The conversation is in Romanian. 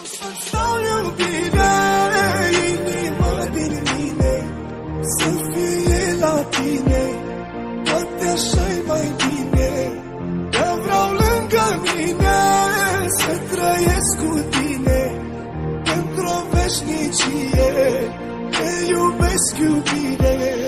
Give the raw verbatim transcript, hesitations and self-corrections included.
Îți dau iubire, inima din mine, să fie la tine, poate așa-i mai bine. Te vreau lângă mine, să trăiesc cu tine, pentru o veșnicie, te iubesc iubire.